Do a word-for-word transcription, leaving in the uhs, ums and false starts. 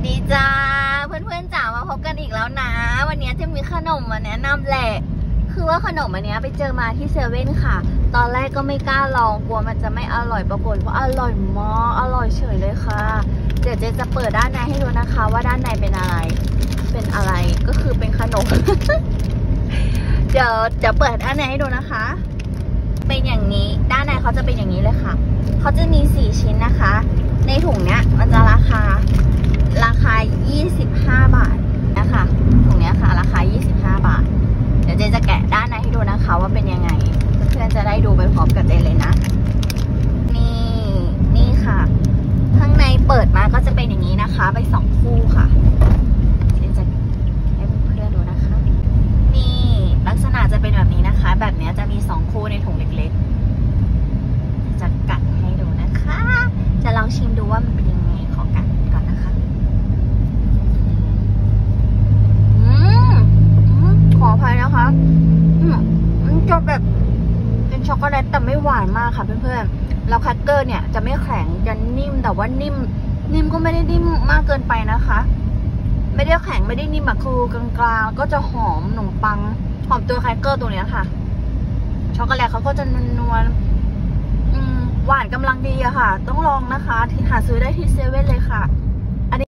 ดีจ้าเพื่อนๆจ๋ามาพบกันอีกแล้วนะวันนี้จะมีขนมมาแนะนำแหละคือว่าขนมอันนี้ไปเจอมาที่เซเว่นค่ะตอนแรกก็ไม่กล้าลองกลัวมันจะไม่อร่อยปรากฏว่าอร่อยมากอร่อยเฉยเลยค่ะเดี๋ยวเจ๊จะเปิดด้านในให้ดูนะคะว่าด้านในเป็นอะไรเป็นอะไรก็คือเป็นขนม เดี๋ยวเดี๋ยวเปิดด้านในให้ดูนะคะเป็นอย่างนี้ด้านในเขาจะเป็นอย่างนี้เลยค่ะเขาจะมีสี่ชิ้นนะคะในถุงเนี้ยมันจะราคาราคายี่สิบห้าบาทนะคะถุงเนี้ยค่ะราคายี่สิบห้าบาทเดี๋ยวเจจะแกะด้านในให้ดูนะคะว่าเป็นยังไงเพื่อนๆจะได้ดูไปพร้อมกับเจเลยนะนี่นี่ค่ะข้างในเปิดมาก็จะเป็นอย่างนี้นะคะไปสองคู่ค่ะเจจะให้เพื่อนๆดูนะคะนี่ลักษณะจะเป็นแบบนี้นะคะแบบนี้จะมีสองคู่ในถุงเล็กๆจะกัดให้ดูนะคะจะลองชิมดูว่ามันเป็นยังไงขอกัดก่อนนะคะอืมขออภัยนะคะอืมมันจะแบบเป็นช็อกโกแลตแต่ไม่หวานมากค่ะเพื่อนๆแล้วแครกเกอร์เนี่ยจะไม่แข็งจะนิ่มแต่ว่านิ่มนิ่มก็ไม่ได้นิ่มมากเกินไปนะคะไม่ได้แข็งไม่ได้นิ่มแบบคือกลางๆก็จะหอมขนมปังหอมตัวแครกเกอร์ตัวเนี้ยค่ะช็อกโกแลตเขาก็จะนวลๆหวานกำลังดีอะค่ะต้องลองนะคะหาซื้อได้ที่เซเว่นเลยค่ะ